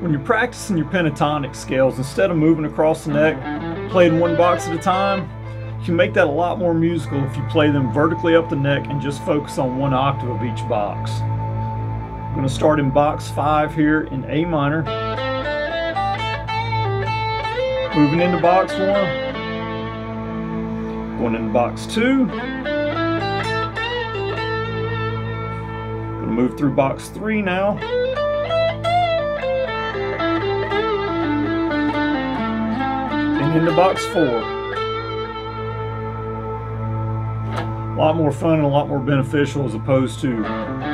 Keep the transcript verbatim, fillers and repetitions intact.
When you're practicing your pentatonic scales, instead of moving across the neck, playing one box at a time, you can make that a lot more musical if you play them vertically up the neck and just focus on one octave of each box. I'm going to start in box five here in A minor, moving into box one, going into box two, going to move through box three now, and into box four. A lot more fun and a lot more beneficial as opposed to